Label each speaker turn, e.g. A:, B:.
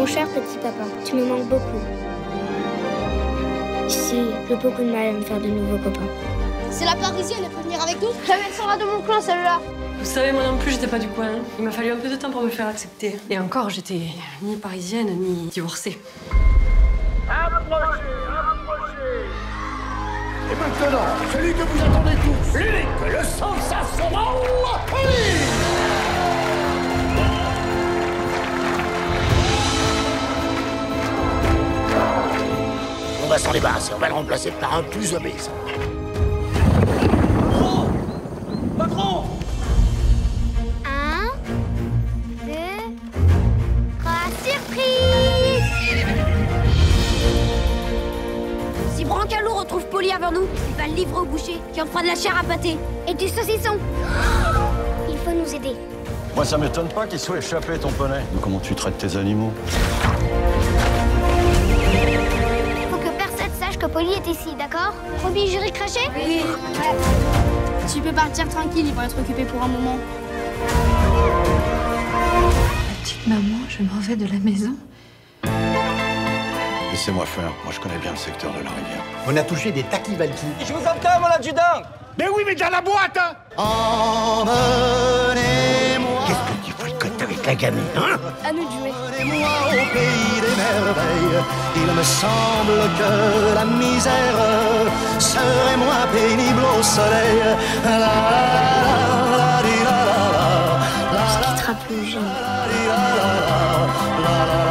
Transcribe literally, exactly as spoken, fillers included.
A: Mon cher petit papa, tu me manques beaucoup. Ici, j'ai beaucoup de mal à me faire de nouveaux copains.
B: C'est la Parisienne, elle peut venir avec nous? Jamais elle sera de mon clan, celle-là.
C: Vous savez, moi non plus, j'étais pas du coin. Il m'a fallu un peu de temps pour me faire accepter. Et encore, j'étais ni parisienne, ni divorcée.
D: Approchez, approchez. Et maintenant, celui que vous attendez tous, l'unique, le sensationnel, oui. On va s'en débarrasser, on va le remplacer par un plus obéissant.
E: Patron! Patron!
A: Un, deux, trois, surprise!
B: Si Brancalou retrouve Polly avant nous, il va le livrer au boucher, qui en fera de la chair à pâté.
A: Et du saucisson. Il faut nous aider.
F: Moi, ça m'étonne pas qu'il soit échappé, ton poney. Comment tu traites tes animaux?
A: Faut que personne sache que Polly est ici, d'accord? Promis, juré craché?
B: Oui. Ouais. Tu peux partir tranquille, ils vont être occupés pour un moment.
C: Petite maman, je m'en vais de la maison.
F: Laissez-moi faire. Moi, je connais bien le secteur de la rivière.
D: On a touché des taquivalki.
E: Je vous entends, mon adjudant!
D: Mais oui, mais dans la boîte, hein.
E: Emmenez-moi.
D: Qu'est-ce que tu fricotes avec la gamine, hein?
B: À nous de jouer.
E: Emmenez-moi au pays des merveilles. Il me semble que la misère serait moins pénible au soleil. La, la, la, la, la, la, la,
A: On se quittera plus jamais.
E: la, la, la, la, la, la.